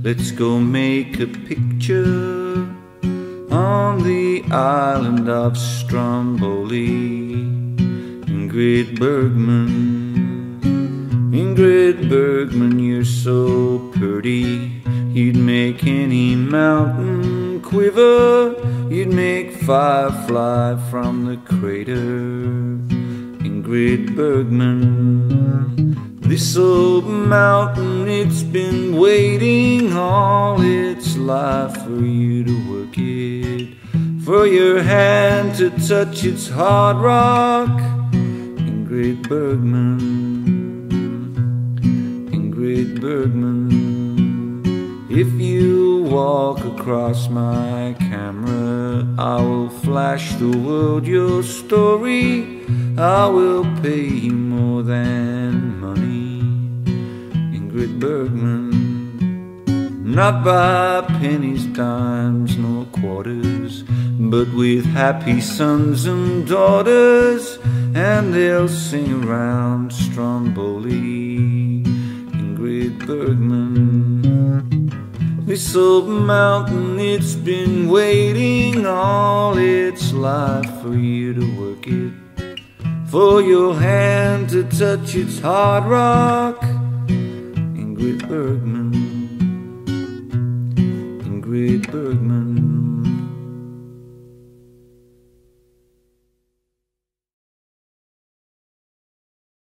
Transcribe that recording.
Let's go make a picture on the island of Stromboli. Ingrid Bergman, you're so pretty. You'd make any mountain quiver. You'd make fire fly from the crater. Ingrid Bergman, this old mountain, it's been waiting all its life for you to work it, for your hand to touch its hard rock. Ingrid Bergman, Ingrid Bergman, if you walk across my camera, I will flash the world your story. I will pay you more than money. Ingrid Bergman, not by pennies, dimes, nor quarters, but with happy sons and daughters, and they'll sing around Stromboli. Ingrid Bergman, this old mountain, it's been waiting all its life for you to work it, for your hand to touch its hard rock. Ingrid Bergman, Ingrid Bergman.